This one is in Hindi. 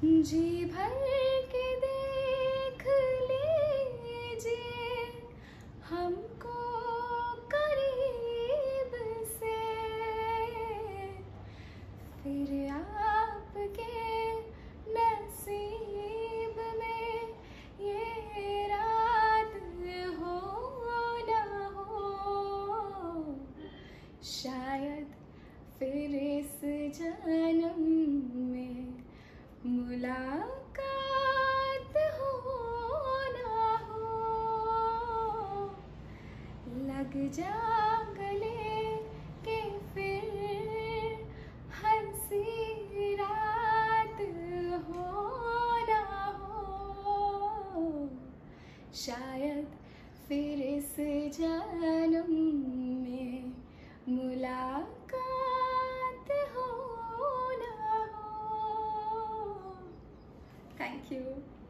जी भर के देख लीजिए हमको करीब से, फिर आपके नसीब में ये रात हो ना हो। शायद फिर इस जन्म में मुलाकात हो ना हो। लग जा गले के फिर हंसी रात हो ना हो। शायद फिर इस जन्म में मुलाकात हो ना हो। Thank you.